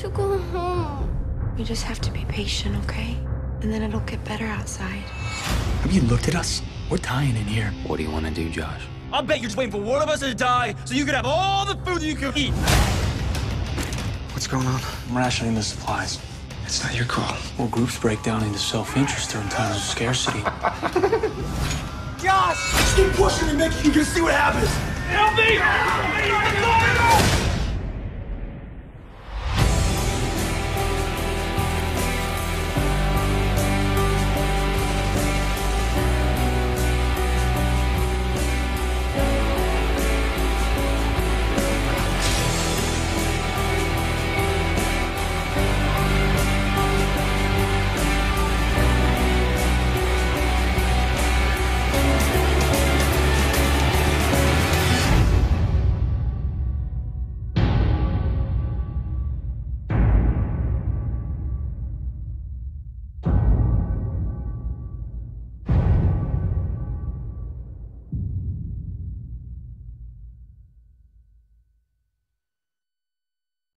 to go home. We just have to be patient, okay? And then it'll get better outside. Have you looked at us? We're dying in here. What do you want to do, Josh? I'll bet you're just waiting for one of us to die so you can have all the food that you can eat. What's going on? I'm rationing the supplies. It's not your call. Well, groups break down into self-interest during times of scarcity. Josh! Keep pushing and making you can see what happens. Help me!